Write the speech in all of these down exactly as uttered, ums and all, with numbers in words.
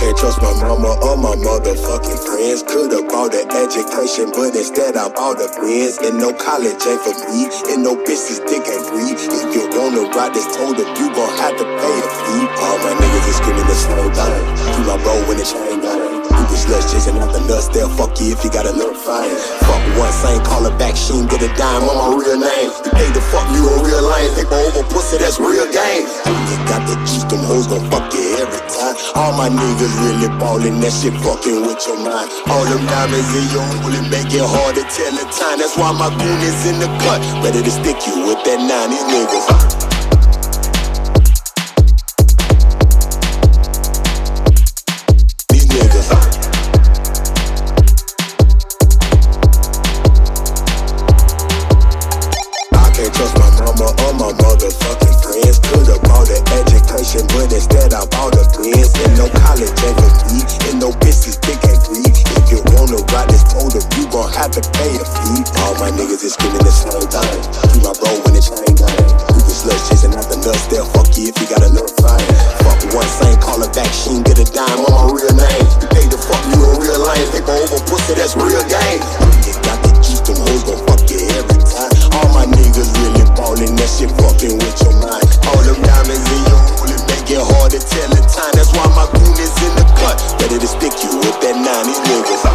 can't trust my mama or my motherfucking friends. Could've bought an education, but instead I bought a Benz. And no college ain't for me, and no business dick ain't free. If you wanna ride this totem, you gon' have to pay a fee. All my niggas is screaming the same thing. Do my bro when the chain gang. You be sluts chasing out the nuts, they'll fuck you if you got a little fine. Fuck once, ain't call her back, she ain't get a dime on my real name. You pay the fuck, you a real lame. Paper over pussy, that's real game. You got the juice, them hoes gon' fuck you every time. All my niggas really ballin', that shit fucking with your mind. All them diamonds in your hole, it make it hard to tell the time. That's why my goon is in the cut, ready to stick you with that nine. These niggas These niggas I can't trust my mama or my motherfucking friends. Could've bought an education, but instead I bought a Benz. And no college ain't for me, and no business big ain't free. If you wanna ride this totem, you gon' have to pay a fee. All my niggas is screaming the same thing. Do my bro when the chain gang. You be sluts chasing out the nuts, they'll fuck you if you got a little fine. Fuck once, ain't call her back, she ain't get a dime on my real name. You pay the fuck, you a real lame. Paper over pussy, that's real game. You got the juice, them hoes gon' fuck you every time. All my niggas really ballin', that shit fucking with your mind. All them diamonds in your hole, it make it hard to tell the time. That's why my goon is in the cut, ready to stick you with that nine. These niggas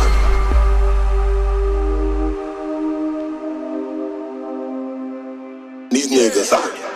These niggas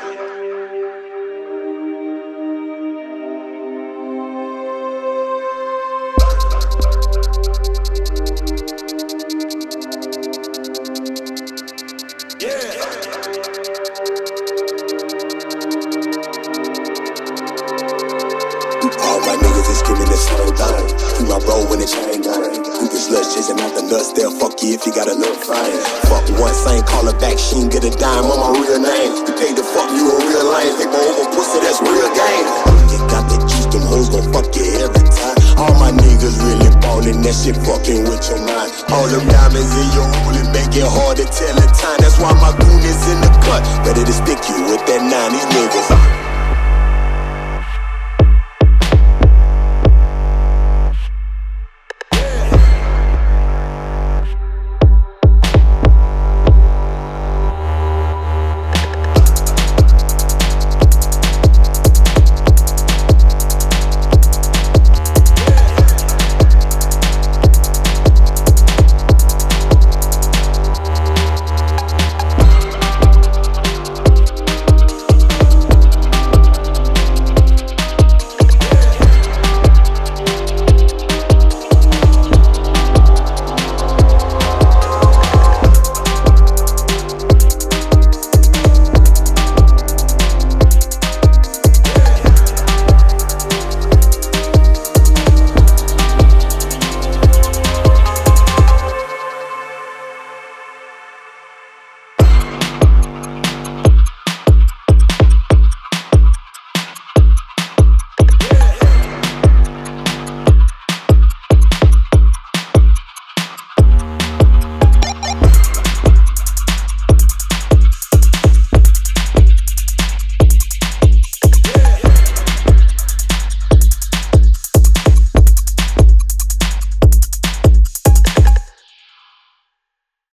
All my niggas is screaming the same thing. Do my bro when the chain gang. You be sluts chasing out the nuts, they'll fuck you if you got a little fine. Fuck once, ain't call her back, she ain't get a dime on my real name. You pay the fuck, you a real lame. Paper over pussy, that's real game. You got the juice, them hoes gon' fuck you every time. All my niggas really ballin', that shit fucking with your mind. All them diamonds in your hole, it make it hard to tell the time. That's why my goon is in